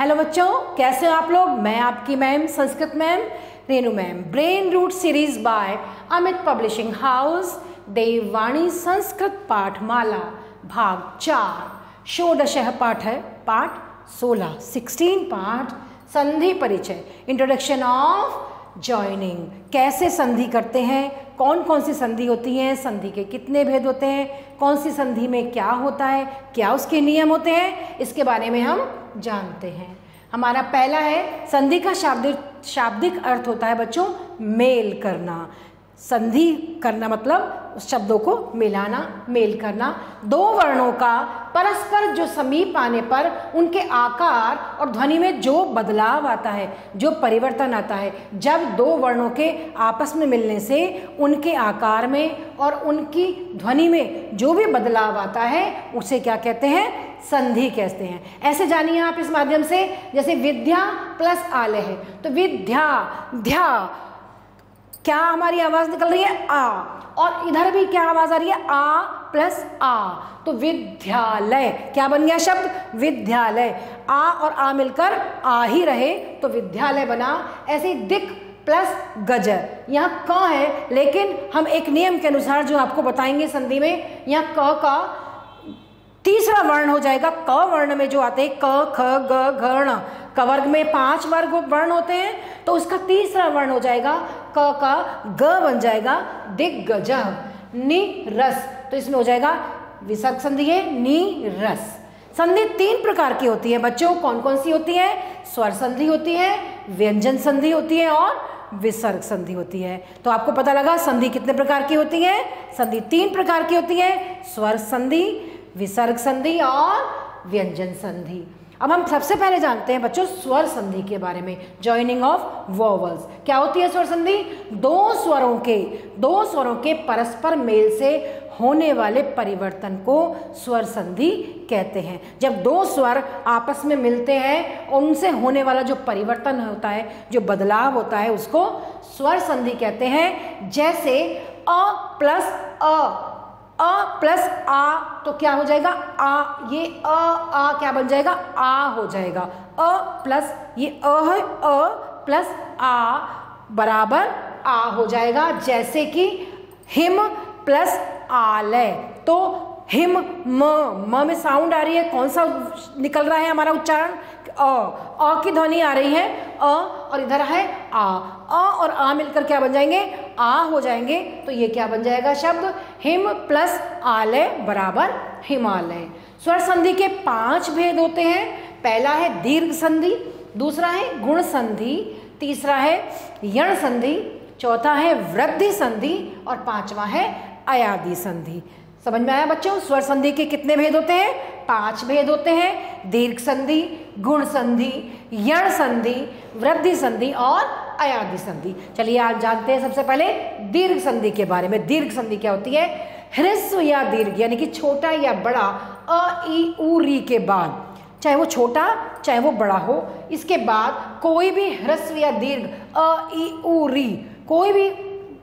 Hello बच्चों, कैसे हो आप लोग। मैं आपकी ma'am Sanskrit ma'am Renu ma'am. Brain root series by Amit publishing house, Devvani Sanskrit पाठमाला भाग 4 षोडशः पाठ है, पाठ 16 पाठ संधि परिचय, इंट्रोडक्शन ऑफ जॉइनिंग। कैसे संधि करते हैं, कौन कौन सी संधि होती हैं, संधि के कितने भेद होते हैं, कौन सी संधि में क्या होता है, क्या उसके नियम होते हैं, इसके बारे में हम जानते हैं। हमारा पहला है संधि का शाब्दिक अर्थ होता है बच्चों मेल करना। संधि करना मतलब शब्दों को मिलाना, मेल करना। दो वर्णों का परस्पर जो समीप आने पर उनके आकार और ध्वनि में जो बदलाव आता है, जो परिवर्तन आता है, जब दो वर्णों के आपस में मिलने से उनके आकार में और उनकी ध्वनि में जो भी बदलाव आता है उसे क्या कहते हैं, संधि कहते हैं। ऐसे जानिए आप इस माध्यम से, जैसे विद्या प्लस आलय है तो विद्या ध्या, क्या हमारी आवाज निकल रही है आ, और इधर भी क्या आवाज आ रही है आ प्लस आ, तो विद्यालय क्या बन गया शब्द विद्यालय। आ और आ मिलकर आ ही रहे तो विद्यालय बना। ऐसे दिक प्लस गजर, यहाँ क है लेकिन हम एक नियम के अनुसार जो आपको बताएंगे संधि में, यहाँ क का तीसरा वर्ण हो जाएगा। क वर्ण में जो आते हैं क ख ग घ ण, क वर्ग में 5 वर्ग वर्ण होते हैं तो उसका तीसरा वर्ण हो जाएगा क का ग बन जाएगा दिग्गज। नि रस, तो इसमें हो जाएगा विसर्ग संधि है नि रस। संधि 3 प्रकार की होती है बच्चों, कौन कौन सी होती है, स्वर संधि होती है, व्यंजन संधि होती है और विसर्ग संधि होती है। तो आपको पता लगा संधि कितने प्रकार की होती है। संधि 3 प्रकार की होती है, स्वर संधि, विसर्ग संधि और व्यंजन संधि। अब हम सबसे पहले जानते हैं बच्चों स्वर संधि के बारे में, जॉइनिंग ऑफ वोवल्स। क्या होती है स्वर संधि, दो स्वरों के परस्पर मेल से होने वाले परिवर्तन को स्वर संधि कहते हैं। जब दो स्वर आपस में मिलते हैं और उनसे होने वाला जो परिवर्तन होता है, जो बदलाव होता है, उसको स्वर संधि कहते हैं। जैसे अ प्लस आ तो क्या हो जाएगा आ, ये आ क्या बन जाएगा आ हो जाएगा। अ प्लस ये अ है, अ प्लस आ बराबर आ हो जाएगा। जैसे कि हिम प्लस आलय, तो हिम म में साउंड आ रही है, कौन सा निकल रहा है हमारा उच्चारण, अ की ध्वनि आ रही है अ, और इधर है आ और आ मिलकर क्या बन जाएंगे आ हो जाएंगे। तो ये क्या बन जाएगा शब्द हिम प्लस आलय बराबर हिमालय। स्वर संधि के 5 भेद होते हैं। पहला है दीर्घ संधि, दूसरा है गुण संधि, तीसरा है यण संधि, चौथा है वृद्धि संधि और 5वां है अयादि संधि। समझ में आया बच्चों, स्वर संधि के कितने भेद होते हैं, 5 भेद होते हैं। दीर्घ संधि, गुण संधि, यण संधि, वृद्धि संधि और अयादि संधि। चलिए आज जानते हैं सबसे पहले दीर्घ संधि के बारे में। दीर्घ संधि क्या होती है, ह्रस्व या दीर्घ यानी कि छोटा या बड़ा अ ई उ री के बाद, चाहे वो छोटा चाहे वो बड़ा हो, इसके बाद कोई भी ह्रस्व या दीर्घ अ ई उ री, कोई भी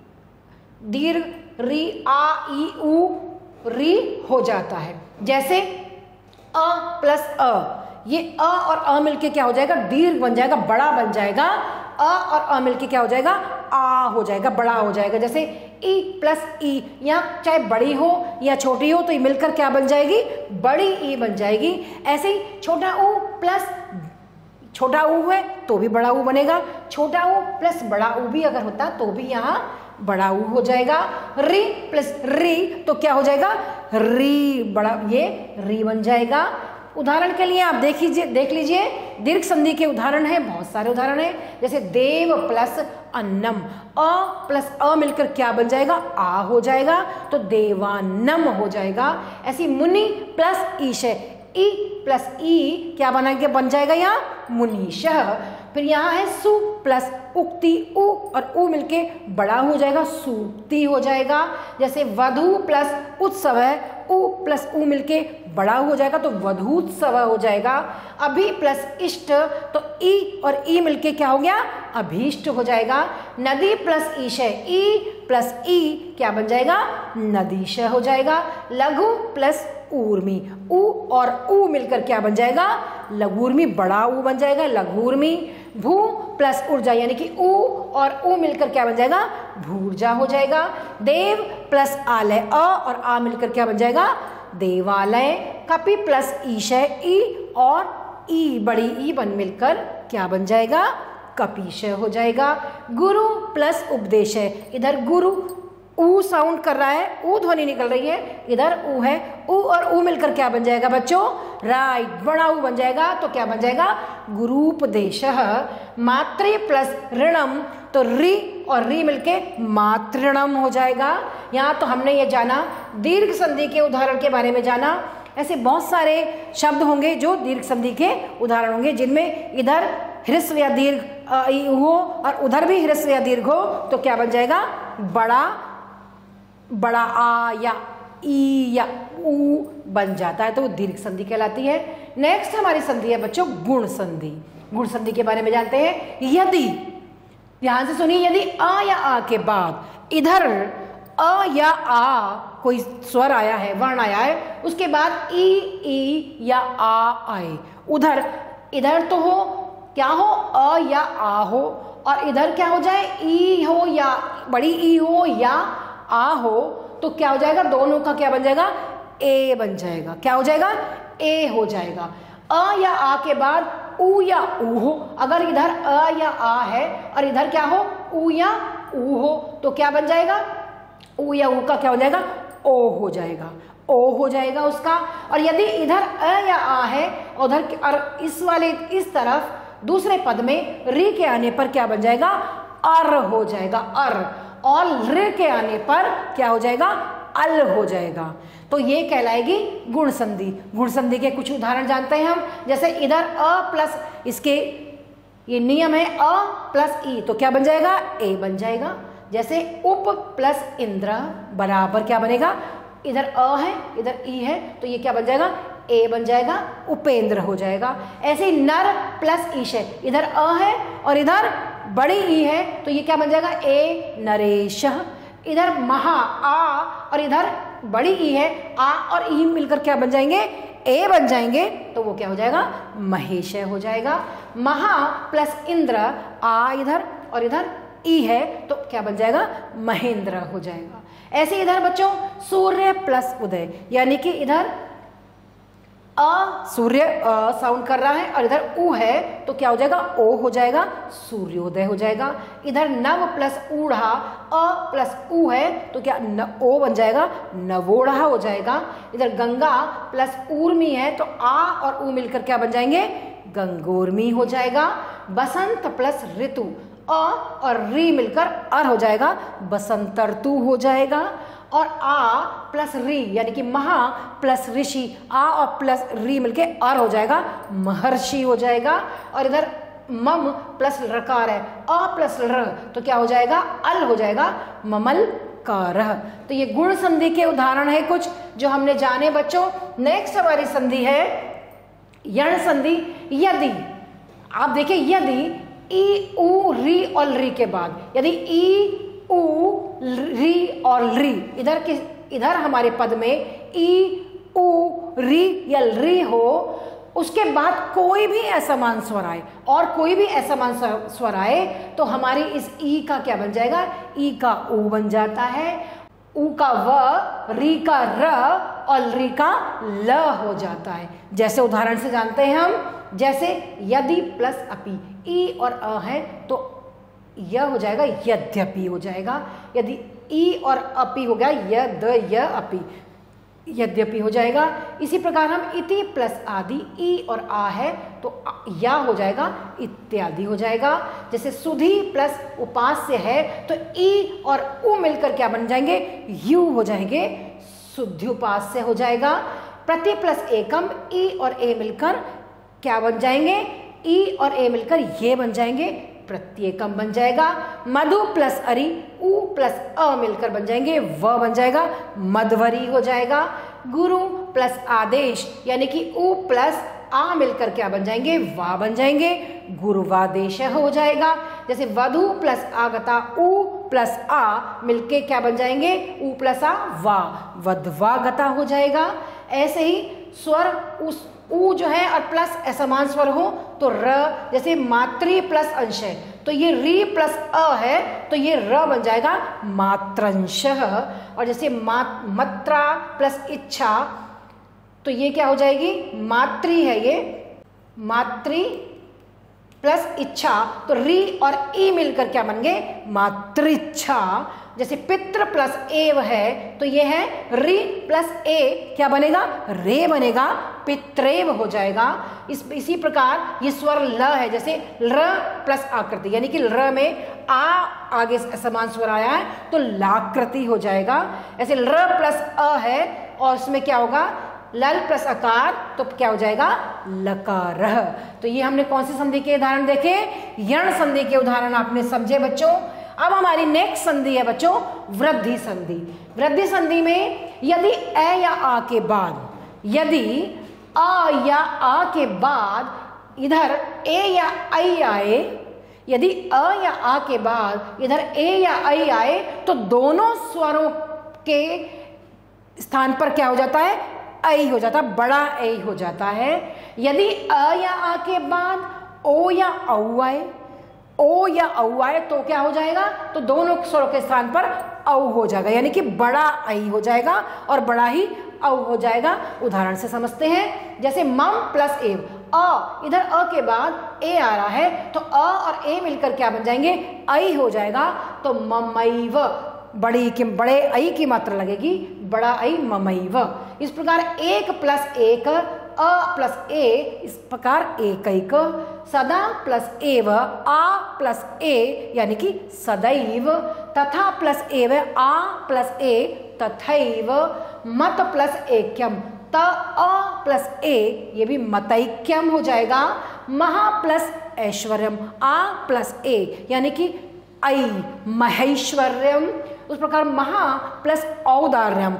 दीर्घ री आ ई उ री हो जाता है। जैसे अ प्लस अ, ये अ और अ मिलके क्या हो जाएगा दीर्घ बन जाएगा, बड़ा बन जाएगा। अ और अ मिलके क्या हो जाएगा आ हो जाएगा, बड़ा हो जाएगा। जैसे ई प्लस ई, यहाँ चाहे बड़ी हो या छोटी हो तो ये मिलकर क्या बन जाएगी बड़ी ई बन जाएगी। ऐसे ही छोटा ऊ प्लस छोटा ऊ है तो भी बड़ा ऊ बनेगा, छोटा ऊ प्लस बड़ा ऊ भी अगर होता तो भी यहाँ बड़ा ऊ हो जाएगा। री प्लस री तो क्या हो जाएगा री, बड़ा ये री बन जाएगा। उदाहरण के लिए आप देख लीजिए दीर्घ संधि के उदाहरण हैं, बहुत सारे उदाहरण हैं। जैसे देव प्लस अन्नम, अ प्लस अ मिलकर क्या बन जाएगा आ हो जाएगा तो देवान्नम हो जाएगा। ऐसी मुनि प्लस ईशय, ई प्लस ई क्या बन जाएगा यहाँ मुनीशः। फिर यहाँ है सु प्लस उक्ति, उ और उ मिलके बड़ा हो जाएगा सूक्ति हो जाएगा। जैसे वधु प्लस उत्सव है, उ प्लस उ मिलके बड़ा हो जाएगा तो वधूत्सव हो जाएगा। अभि प्लस इष्ट तो ई और ई मिलके क्या हो गया अभीष्ट हो जाएगा। नदी प्लस ईशय, ई प्लस ई क्या बन जाएगा नदीश हो जाएगा। लघु प्लस ऊर्मी, ऊ और ऊ मिलकर क्या बन जाएगा? लघूर्मी, बड़ा ऊ बन जाएगा लघूर्मी। भू प्लस ऊर्जा यानी कि ऊ और ऊ मिलकर क्या बन जाएगा? भूर्जा हो जाएगा। देव प्लस आलय, अ और आ मिलकर क्या बन जाएगा? देवालय। कपि प्लस ईशय, ई और ई बड़ी ई बन मिलकर क्या बन जाएगा? कपीशय हो जाएगा। गुरु प्लस उपदेशय, इधर गुरु ऊ साउंड कर रहा है, ऊ ध्वनि निकल रही है, इधर ऊ है, ऊ और ऊ मिलकर क्या बन जाएगा बच्चों? राइट, बड़ा ऊ बन जाएगा। तो क्या बन जाएगा? गुरूपदेशः। मात्रे प्लस ऋणम, तो री और री मिलके मातृणम हो जाएगा। यहाँ तो हमने ये जाना दीर्घ संधि के उदाहरण के बारे में जाना। ऐसे बहुत सारे शब्द होंगे जो दीर्घ संधि के उदाहरण होंगे, जिनमें इधर ह्रस्व या दीर्घ हो और उधर भी ह्रस्व या दीर्घ हो, तो क्या बन जाएगा? बड़ा आ या ई या ऊ बन जाता है, तो वो दीर्घ संधि कहलाती है। नेक्स्ट हमारी संधि है बच्चों गुण संधि। गुण संधि के बारे में जानते हैं। यदि, ध्यान से सुनिए, यदि आ या आ के बाद इधर अ या आ कोई स्वर आया है, वर्ण आया है, उसके बाद ई या आ आए, उधर इधर तो हो क्या हो? अ या आ हो, और इधर क्या हो जाए? ई हो या बड़ी ई हो या आ हो, तो क्या हो जाएगा? दोनों का क्या बन जाएगा? ए बन जाएगा। क्या हो जाएगा? ए हो जाएगा। अ या आ के बाद ऊ या ऊ हो, अगर इधर अ या आ है और इधर क्या हो? ऊ या ऊ हो, तो क्या बन जाएगा? ऊ या ऊ का क्या हो जाएगा? ओ हो जाएगा, ओ हो जाएगा उसका। और यदि इधर अ या आ है, उधर और इस वाले इस तरफ दूसरे पद में री के आने पर क्या बन जाएगा? अर हो जाएगा, अर। और ऋ के आने पर क्या हो जाएगा? अल हो जाएगा। तो ये कहलाएगी गुण संधि। गुण संधि के कुछ उदाहरण जानते हैं हम, जैसे इधर अ प्लस, इसके ये नियम है अ प्लस ई, तो क्या बन जाएगा? ए बन जाएगा। जैसे उप प्लस इंद्र बराबर क्या बनेगा? इधर अ है इधर ई है, तो ये क्या बन जाएगा? ए बन जाएगा, उपेंद्र हो जाएगा। ऐसे ही नर प्लस ईशय, इधर अ है और इधर बड़ी ई है, तो ये क्या बन जाएगा? ए नरेश। इधर महा आ और इधर बड़ी ई है, आ और ई मिलकर क्या बन जाएंगे? ए बन जाएंगे, तो वो क्या हो जाएगा? महेशय हो जाएगा। महा प्लस इंद्र, आ इधर और इधर ई है, तो क्या बन जाएगा? महेंद्र हो जाएगा। ऐसे इधर बच्चों सूर्य प्लस उदय, यानी कि इधर अ सूर्य अ साउंड कर रहा है और इधर ऊ है, तो क्या हो जाएगा? ओ हो जाएगा, सूर्योदय हो जाएगा। इधर नव प्लस ऊढ़ा, अ प्लस ऊ है, तो क्या ओ बन जाएगा? नवोढ़ा हो जाएगा। इधर गंगा प्लस ऊर्मी है, तो आ और ऊ मिलकर क्या बन जाएंगे? गंगोर्मी हो जाएगा। बसंत प्लस ऋतु, अ और री मिलकर अर हो जाएगा, बसंतर्तु हो जाएगा। और आ प्लस री यानी कि महा प्लस ऋषि, आ और प्लस री मिलके अर हो जाएगा, महर्षि हो जाएगा। और इधर मम प्लस रकार है, अ प्लस र, तो क्या हो जाएगा? अल हो जाएगा, ममल कारह। तो ये गुण संधि के उदाहरण है कुछ जो हमने जाने बच्चों। नेक्स्ट हमारी संधि है यण संधि। यदि, आप देखिए, यदि ई ऊ री और री के बाद, यदि ई ऊ री और री इधर हमारे पद में ई ऊ री या री हो, उसके बाद कोई भी असमान स्वर आए और कोई भी असमान स्वर आए, तो हमारी इस ई का क्या बन जाएगा? ई का ऊ बन जाता है, ऊ का व, री का र और री का ल हो जाता है। जैसे उदाहरण से जानते हैं हम, जैसे यदि प्लस अपि, ई और अ है तो यह हो जाएगा यद्यपि हो जाएगा। यदि ई और अपि हो गया यद य अपि, यद्यपि हो जाएगा। इसी प्रकार हम इति प्लस आदि, ई और आ है तो या हो जाएगा, इत्यादि हो जाएगा। जैसे सुधि प्लस उपास्य है तो ई और उ मिलकर क्या बन जाएंगे? यू हो जाएंगे, शुद्ध्युपास्य हो जाएगा। प्रति प्लस एकम, ई और ए मिलकर क्या बन जाएंगे? ई और ए मिलकर ये बन जाएंगे, प्रत्येकम बन जाएगा। मधु प्लस अरि, उ प्लस अ मिलकर बन जाएंगे, व बन जाएगा, मधवरी हो जाएगा। गुरु प्लस आदेश यानी कि उ प्लस आ मिलकर क्या बन जाएंगे? वा बन जाएंगे, गुरुवादेश हो जाएगा। जैसे वधु प्लस आगता, उ प्लस आ मिलके क्या बन जाएंगे? उ प्लस आ वा, वधवागता हो जाएगा। ऐसे ही स्वर उस ऊ जो है और प्लस असमान स्वर हो तो र, जैसे मातृ प्लस अंश है तो ये री प्लस अ है तो ये र बन जाएगा मात्रंशः। और जैसे मात्रा प्लस इच्छा तो ये क्या हो जाएगी, मातृ है ये, मातृ प्लस इच्छा तो री और ई मिलकर क्या बन गए, मातृच्छा। जैसे पितृ प्लस एव है तो ये है री प्लस ए क्या बनेगा, रे बनेगा, पित्रेव हो जाएगा। इसी प्रकार ये स्वर ल है, जैसे र प्लस आकृति यानी कि र में आ आगे समान स्वर आया है तो लाकृति हो जाएगा। ऐसे र प्लस अ है और इसमें क्या होगा, लल प्लस अकार तो क्या हो जाएगा, लकार। तो ये हमने कौन सी संधि के उदाहरण देखे, यण संधि के उदाहरण आपने समझे बच्चों। अब हमारी नेक्स्ट संधि है बच्चों वृद्धि संधि। वृद्धि संधि में यदि ए या आ के बाद, यदि आ या आ के बाद इधर ए या आई आए, यदि अ या आ के बाद इधर ए या आई आए तो दोनों स्वरों के स्थान पर क्या हो जाता है, ऐ हो जाता है, बड़ा ऐ हो जाता है। यदि अ या आ के बाद ओ या औ आए, ओ या औ आए तो क्या हो जाएगा, तो दोनों स्वरों के स्थान पर औ हो जाएगा यानी कि बड़ा ऐ हो जाएगा और बड़ा ही औ हो जाएगा। उदाहरण से समझते हैं, जैसे मम प्लस एव, अ इधर अ के बाद ए आ रहा है तो अ और ए मिलकर क्या बन जाएंगे, ऐ हो जाएगा। तो ममैव, बड़े ऐ की मात्रा लगेगी, बड़ा ऐ ममैव। इस प्रकार एक प्लस एक अ प्लस ए, इस प्रकार एकैक। सदा प्लस एव, आ प्लस ए यानी कि सदैव। तथा प्लस एव, आ प्लस ए तथैव। मत प्लस ऐक्यम, त अ प्लस ए ये भी मतैक्यम हो जाएगा। महा प्लस ऐश्वर्यम, आ प्लस ए यानी कि ऐ महेश्वर्यम। उस प्रकार महा प्लस औदार्यम,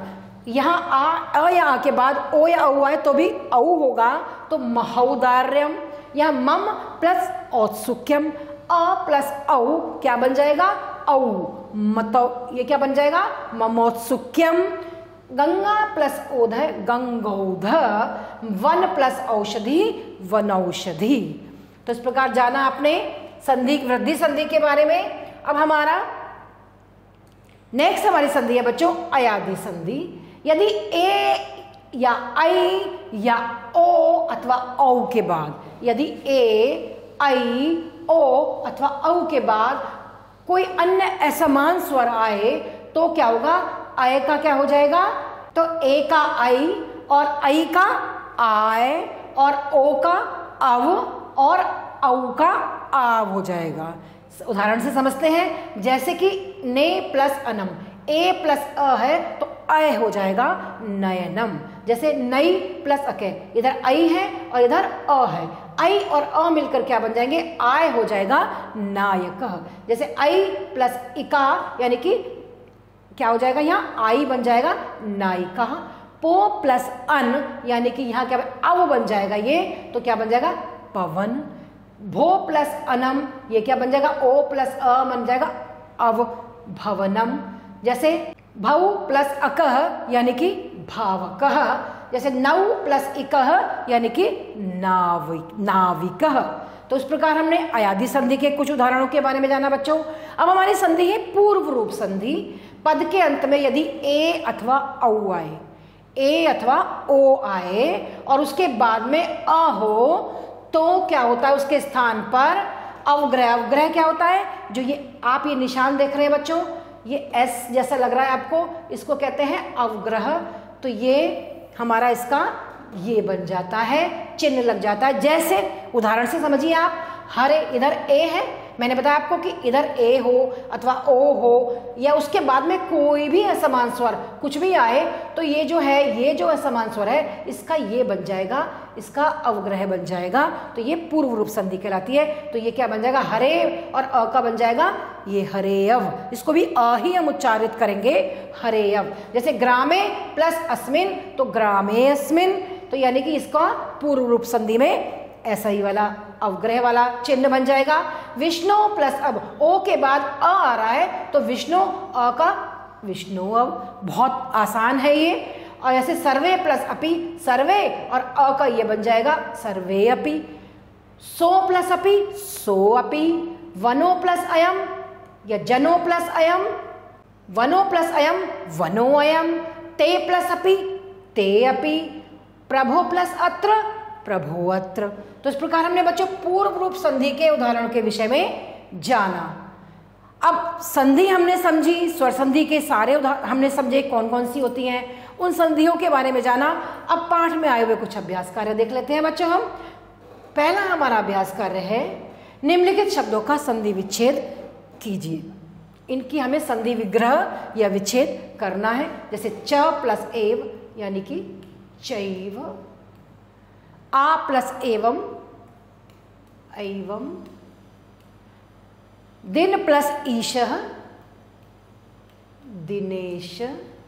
यहाँ अ या आ के बाद ओ या औ आए तो भी औ होगा तो महौदार्यम। यहाँ मम प्लस औत्सुक्यम, अ प्लस औ क्या बन जाएगा, औ मतौ, ये क्या बन जाएगा, ममोत्सुक्यम। गंगा प्लस ओध, गंगौध। वन प्लस औषधि, वनौषधि। तो इस प्रकार जाना आपने संधि, वृद्धि संधि के बारे में। अब हमारा नेक्स्ट हमारी संधि है बच्चों अयादि संधि। यदि ए या आई या ओ अथवा औ के बाद, यदि ए आई ओ अथवा औ के बाद कोई अन्य असमान स्वर आए तो क्या होगा, आय का क्या हो जाएगा, तो ए का आई और आई का आय और ओ का अव और औ का आव हो जाएगा। उदाहरण से समझते हैं, जैसे कि ने प्लस अनम, ए प्लस अ है तो अय हो जाएगा नयनम। जैसे नई प्लस अके, इधर आई है और इधर अ है, आई और अ मिलकर क्या बन जाएंगे, आय हो जाएगा नायक। जैसे आई प्लस इका यानी कि क्या हो जाएगा, यहाँ आई बन जाएगा नायिका। पो प्लस अन यानी कि यहाँ क्या अव बन जाएगा, ये तो क्या बन जाएगा पवन। भो प्लस अनम ये क्या बन जाएगा, ओ प्लस अ बन जाएगा अव भवनम। जैसे भव प्लस अकह यानी कि भावकः। जैसे नौ प्लस इकह यानी कि नाविकः। तो इस प्रकार हमने अयादि संधि के कुछ उदाहरणों के बारे में जाना बच्चों। अब हमारी संधि है पूर्व रूप संधि। पद के अंत में यदि ए अथवा औ आए, ए अथवा ओ आए और उसके बाद में अ हो तो क्या होता है, उसके स्थान पर अवग्रह। अवग्रह क्या होता है, जो ये आप ये निशान देख रहे हैं बच्चों, ये एस जैसा लग रहा है आपको, इसको कहते हैं अवग्रह। तो ये हमारा इसका ये बन जाता है, चिन्ह लग जाता है। जैसे उदाहरण से समझिए आप, हरे इधर ए है, मैंने बताया आपको कि इधर ए हो अथवा ओ हो या उसके बाद में कोई भी असमान स्वर कुछ भी आए तो ये जो है, ये जो असमान स्वर है इसका ये बन जाएगा, इसका अवग्रह बन जाएगा। तो ये पूर्व रूप संधि कहलाती है। तो ये क्या बन जाएगा, हरे और अ का बन जाएगा ये हरेयव। इसको भी अ ही हम उच्चारित करेंगे, हरेयव। जैसे ग्रामे प्लस अस्मिन तो ग्रामेऽस्मिन्, तो यानी कि इसका पूर्व रूप संधि में ऐसा ही वाला अवग्रह वाला चिन्ह बन जाएगा। विष्णु प्लस अब ओ के बाद अ आ रहा है तो विष्णु अ का विष्णु। अब बहुत आसान है ये। और ऐसे सर्वे प्लस अपि, सर्वे और अ का ये बन जाएगा सर्वे अपि। सो प्लस अपि, सो अपि। वनो प्लस अयम या जनो प्लस अयम, वनो प्लस अयम, वनो अयम। ते प्लस अपि, ते अपि। प्रभो प्लस अत्र, प्रभो अत्र। तो इस प्रकार हमने बच्चों पूर्व रूप संधि के उदाहरण के विषय में जाना। अब संधि हमने समझी, स्वर संधि के सारे हमने समझे कौन कौन सी होती हैं, उन संधियों के बारे में जाना। अब पाठ में आए हुए कुछ अभ्यास कार्य देख लेते हैं बच्चों हम। पहला हमारा अभ्यास कार्य है, निम्नलिखित शब्दों का संधि विच्छेद कीजिए। इनकी हमें संधि विग्रह या विच्छेद करना है। जैसे च प्लस एव यानी कि चैव, आ प्लस एवं, एवं। दिन प्लस ईशः, दिनेश।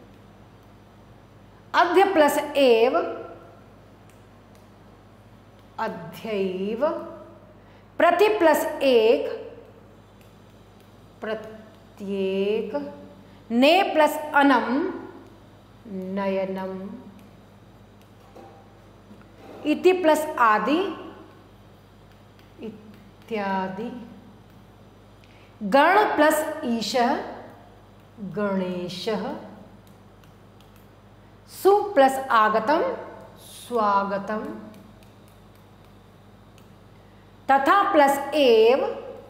अध्य प्लस एव, अध्यैव। प्रति प्लस एक, प्रत्येक। ने प्लस अनम, नयनम। इति प्लस आदि, इत्यादि। गण प्लस ईशः, गणेशः। सु प्लस आगतम, स्वागतम। तथा प्लस एव,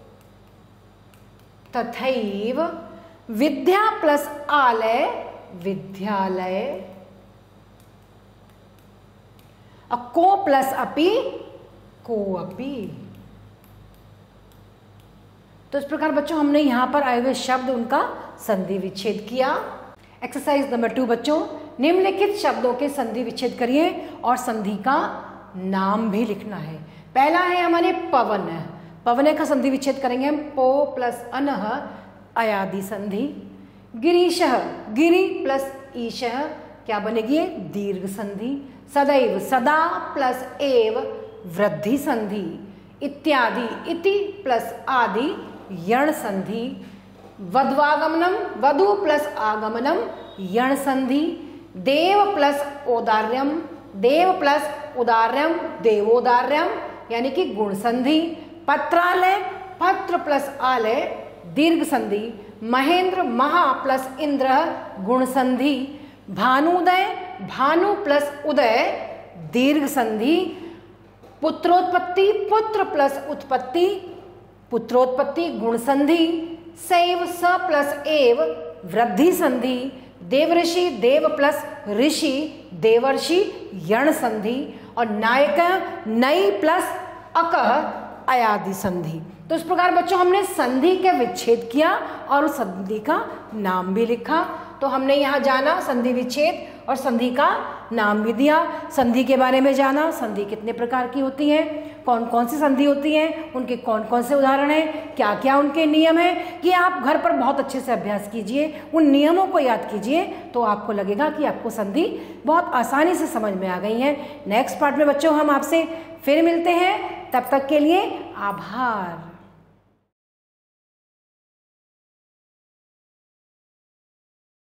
तथैव। विद्या प्लस आलय, विद्यालय। को प्लस अपि, कोअपि। तो इस प्रकार बच्चों हमने यहां पर आए हुए शब्द उनका संधि विच्छेद किया। एक्सरसाइज नंबर 2 बच्चों, निम्नलिखित शब्दों के संधि विच्छेद करिए और संधि का नाम भी लिखना है। पहला है हमारे पवन। पवन का संधि विच्छेद करेंगे हम। पो प्लस अनः, अयादि संधि। गिरीशः, गिरि प्लस ईशः, क्या बनेगी ये? दीर्घ संधि। सदैव, सदा प्लस एव, वृद्धि संधि। इत्यादि, इति प्लस आदि, यण संधि। वध्वागमनम, वधु प्लस आगमनम, यण संधि। देव प्लस औदार्यम, देव प्लस उदार्यम, देवोदार्यम यानी कि गुण संधि। पत्रालय, पत्र प्लस आलय, दीर्घ संधि। महेंद्र, महा प्लस इंद्र, गुण संधि। भानुदय, भानु प्लस उदय, दीर्घ संधि। पुत्रोत्पत्ति, पुत्र प्लस उत्पत्ति, पुत्रोत्पत्ति, गुण संधि। सैव, स प्लस एव, वृद्धि संधि। देवऋषि, देव प्लस ऋषि, देवर्षि, यण संधि। और नायक, नई प्लस अक, अयादि संधि। तो इस प्रकार बच्चों हमने संधि का विच्छेद किया और उस संधि का नाम भी लिखा। तो हमने यहाँ जाना संधि विच्छेद और संधि का नाम भी दिया। संधि के बारे में जाना, संधि कितने प्रकार की होती है, कौन कौन सी संधि होती हैं, उनके कौन कौन से उदाहरण हैं, क्या क्या उनके नियम हैं। ये आप घर पर बहुत अच्छे से अभ्यास कीजिए, उन नियमों को याद कीजिए, तो आपको लगेगा कि आपको संधि बहुत आसानी से समझ में आ गई है। नेक्स्ट पार्ट में बच्चों हम आपसे फिर मिलते हैं, तब तक के लिए आभार।